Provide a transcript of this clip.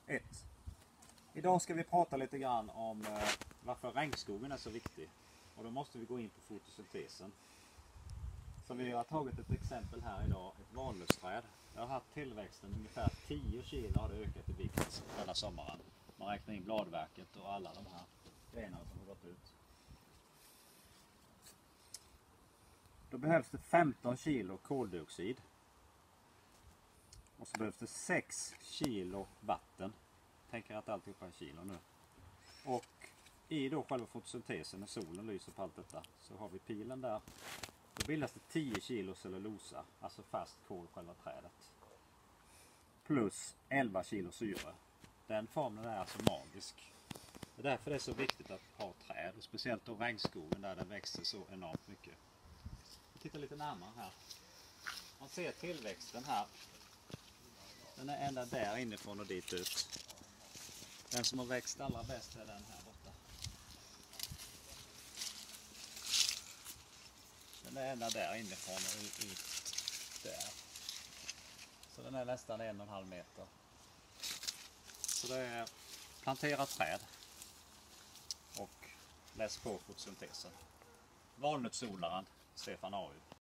1. Idag ska vi prata lite grann om varför regnskogen är så viktig. Och då måste vi gå in på fotosyntesen. Så vi har tagit ett exempel här idag, ett valnötsträd. Det har haft tillväxten ungefär 10 kilo har det ökat i vikt denna sommaren. Man räknar in bladverket och alla de här grenarna som har gått ut. Då behövs det 15 kilo koldioxid. Och så behövs det 6 kilo vatten. Tänker att alltihop är kilo nu. Och i då själva fotosyntesen när solen lyser på allt detta så har vi pilen där. Då bildas det 10 kilo cellulosa, alltså fast kol i själva trädet. Plus 11 kilo syre. Den formen är alltså magisk. Det är därför det är så viktigt att ha träd. Och speciellt då regnskogen där det växer så enormt mycket. Vi tittar lite närmare här. Man ser tillväxten här. Den är ända där inifrån och dit ut. Den som har växt allra bäst är den här borta. Den är ända där inifrån och ut där. Så den är nästan 1,5 meter. Så det är plantera träd. Och läs på fotosyntesen. Valnötsodlaren Stefan Ahu.